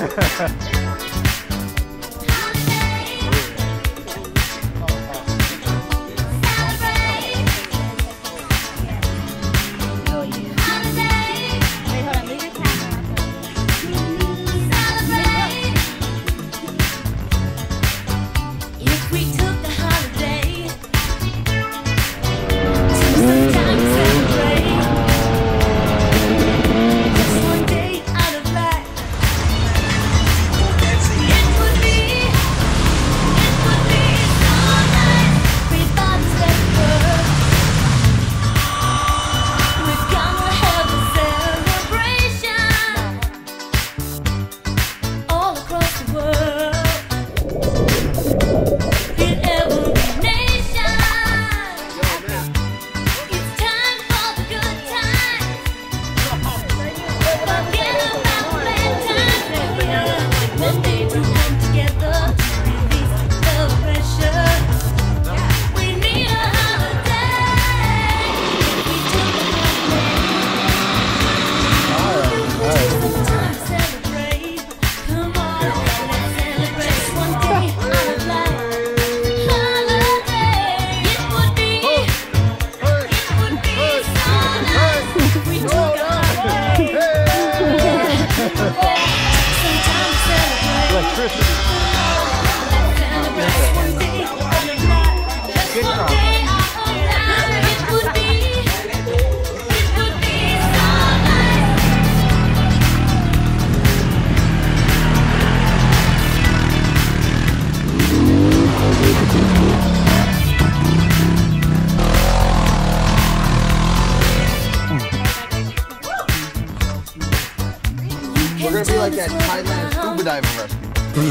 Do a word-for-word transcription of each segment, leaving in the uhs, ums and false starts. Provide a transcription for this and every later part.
We're gonna be like that Thailand scuba diving rescue.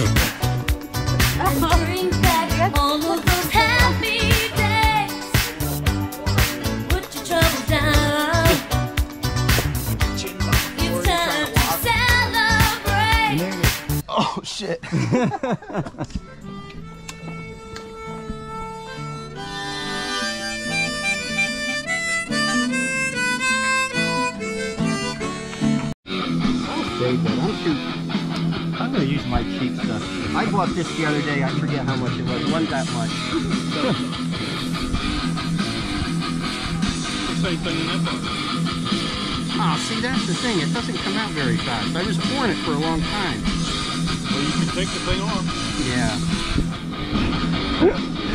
Bring back all of those happy days. Put your troubles down. It's time to celebrate. Oh shit. I'm shoot. I'm gonna use my cheap stuff. I bought this the other day. I forget how much it was. It wasn't that much. Same thing in that box. Ah, see, that's the thing. It doesn't come out very fast. I was pouring it for a long time. Well, you can take the thing off. Yeah.